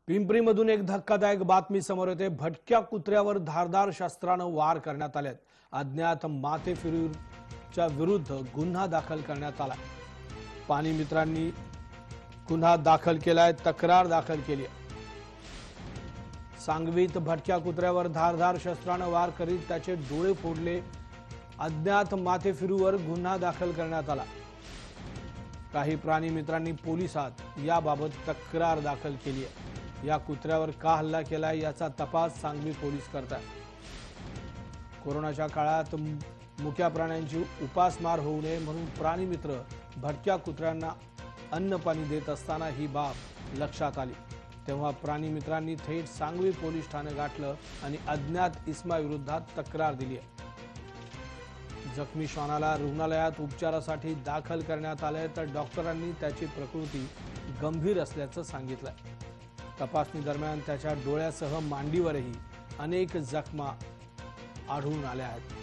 पिंपरीमधून एक धक्कादायक बातमी समोर येते। भटक्या कुत्र्यावर धारदार शस्त्रानं वार करण्यात आलेत। अज्ञात माथेफिरूच्या विरुद्ध गुन्हा दाखल करण्यात आला। पाणी मित्रांनी गुन्हा दाखल केलाय, तक्रार दाखल केली आहे। सांगवीत भटक्या कुत्र्यावर धारदार शस्त्रानं वार करीत त्याचे डोळे फोडले। अज्ञात माथेफिरूवर गुन्हा दाखल करण्यात आला। काही प्राणी मित्रांनी पोलिसात याबाबत तक्रार दाखल केली आहे। या कुत्र्यावर का हल्ला केलाय याचा तपास सांगवी पोलीस करतात। कोरोनाच्या काळात मुक्या प्राण्यांची उपासमार होऊ नये म्हणून प्राणी मित्र भटक्या कुत्र्यांना अन्न पाणी देत असताना ही बाब लक्षात आली। तेव्हा प्राणी मित्रांनी थेट सांगवी पोलीस ठाणे गाठलं आणि अज्ञात इसमा विरोधात तक्रार दिली आहे। जखमी श्वानाला रुग्णालयात उपचारासाठी दाखल करण्यात आले, तर डॉक्टरांनी त्याची प्रकृती गंभीर असल्याचं सांगितलंय। तपासणी दरम्यान त्याच्या डोळ्यासह मांडीवरही अनेक जखमा आढळून आल्या आहेत।